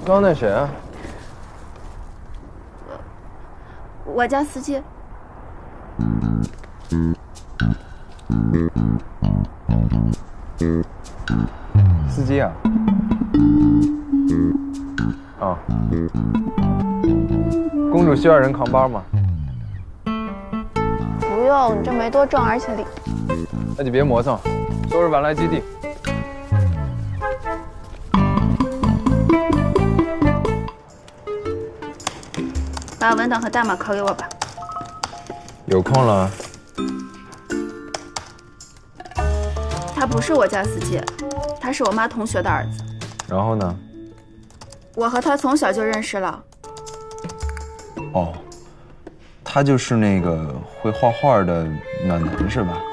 刚那谁啊？ 我家司机。 司机啊？啊。公主需要人扛包吗？ 不用，这没多重，而且那就别磨蹭，收拾完来基地。 把文档和代码拷给我吧。 有空了。 他不是我家司机，他是我妈同学的儿子。 然后呢？ 我和他从小就认识了。 哦，他就是那个会画画的暖男是吧？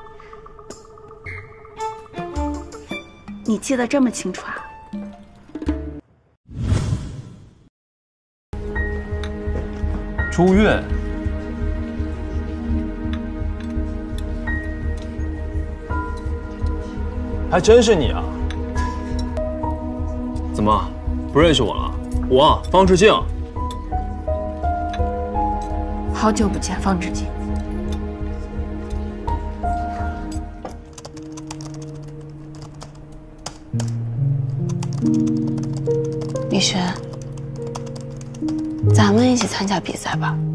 你记得这么清楚啊？ 朱越，还真是你啊！怎么不认识我了？我方志敬。 好久不见，方志敬。李璇，咱们一起参加比赛吧。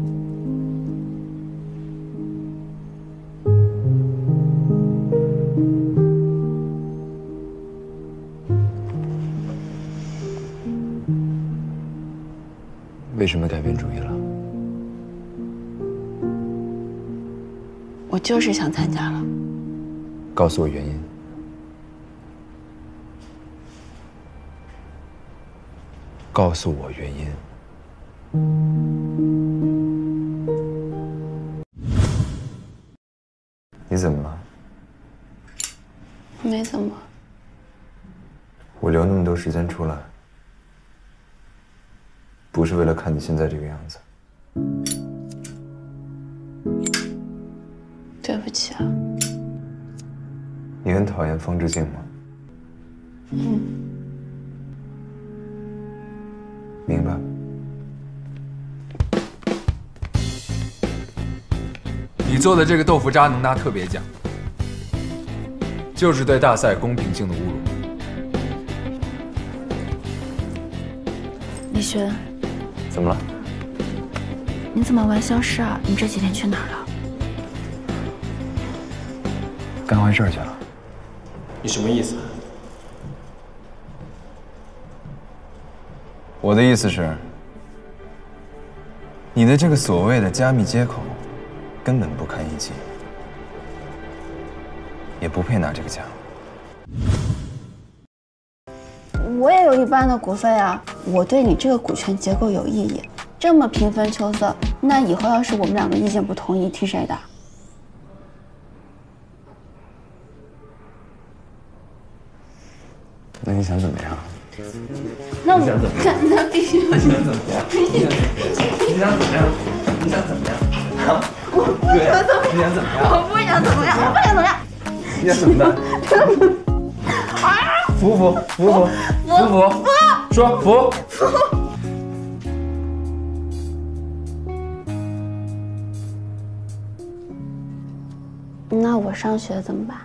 为什么改变主意了？ 我就是想参加了。 告诉我原因。告诉我原因。你怎么了？ 没怎么。 我留那么多时间出来，不是为了看你现在这个样子。 对不起啊。 你很讨厌方志敬吗？ 嗯。 明白。 你做的这个豆腐渣能拿特别奖，就是对大赛公平性的侮辱。 李璇， 怎么了？ 你怎么玩消失啊？你这几天去哪儿了？ 干坏事去了。 你什么意思？ 我的意思是，你的这个所谓的加密接口，根本不堪一击，也不配拿这个奖。 我也有一半的股份啊，我对你这个股权结构有异议。这么平分秋色，那以后要是我们两个意见不统一，听谁的？ 那你想怎么样？ 那我那必须。 你想怎么样？你想怎么样？你想怎么样？啊？ 我不想怎么样？ 你想怎么样？ 我不想怎么样？我不想怎么样？ 你想怎么办？服不服？服不服？服不服？说服。服。 那我上学怎么办？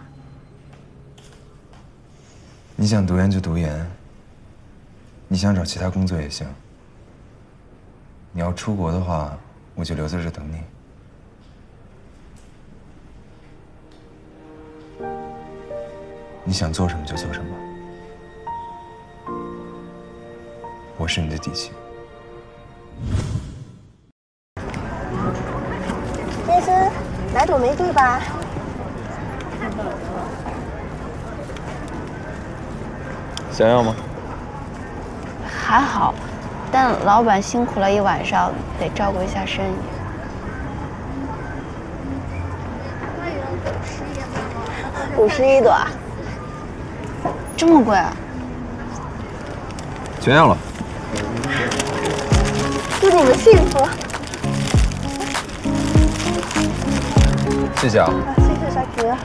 你想读研就读研，你想找其他工作也行。你要出国的话，我就留在这等你。你想做什么就做什么，我是你的底气。 先生，来朵玫瑰吧。 想要吗？ 还好，但老板辛苦了一晚上，得照顾一下生意。 51朵， 这么贵啊？ 全要了。 祝你们幸福。 谢谢啊。 谢谢小哥。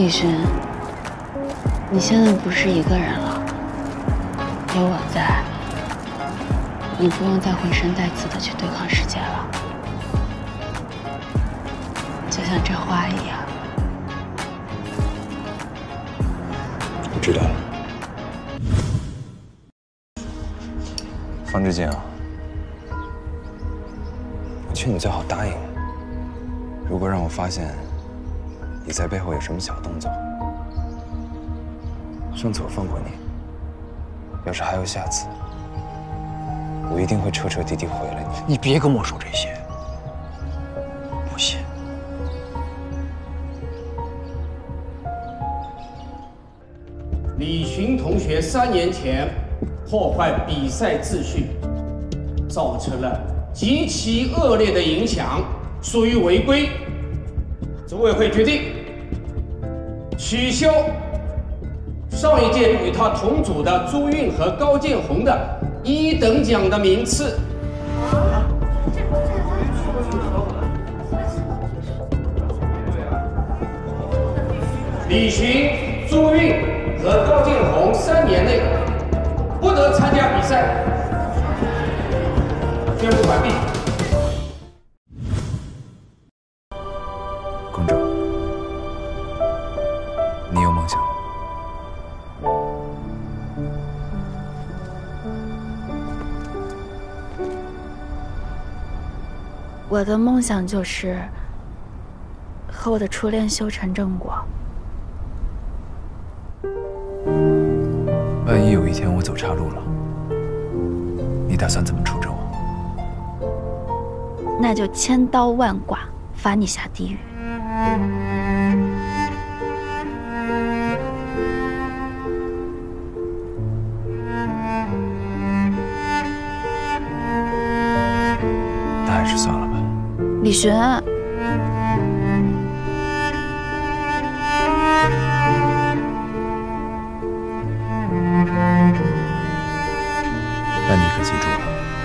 李寻，你现在不是一个人了，有我在，你不用再浑身带刺的去对抗世界了。就像这花一样。 我知道了。方志静啊，我劝你最好答应。如果让我发现你在背后有什么小动作，上次我放过你，要是还有下次，我一定会彻彻底底毁了你。 你别跟我说这些，不信。 李寻同学3年前破坏比赛秩序，造成了极其恶劣的影响，属于违规。组委会决定取消上一届与他同组的朱韵和高建红的1等奖的名次。李寻、朱韵和高建红3年内不得参加比赛，宣布完毕。 公主，你有梦想吗？ 我的梦想就是和我的初恋修成正果。 万一有一天我走岔路了，你打算怎么处置我？ 那就千刀万剐，罚你下地狱。 那还是算了吧。 李寻， 但你可记住了，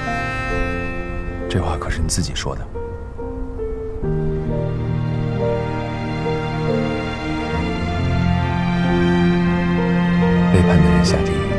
这话可是你自己说的。背叛的人下地狱。